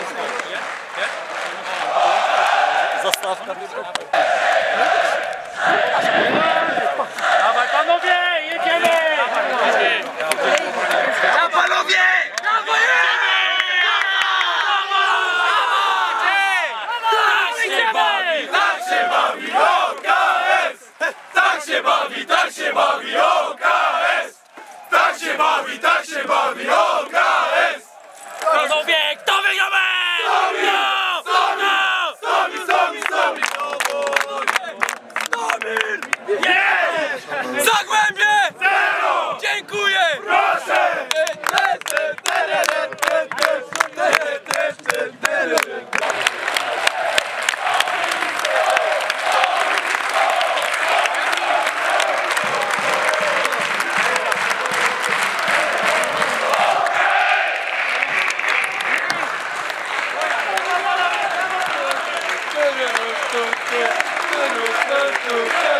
Zastawka. Dawaj panowie, jedziemy! Ja panowie! Tak się bawi OKS! Tak się bawi, tak się bawi OKS! Tak się bawi, tak się bawi OKS! Panowie, kto wygramy? Zagłębie! Zero! Dziękuję! Proszę! Tu.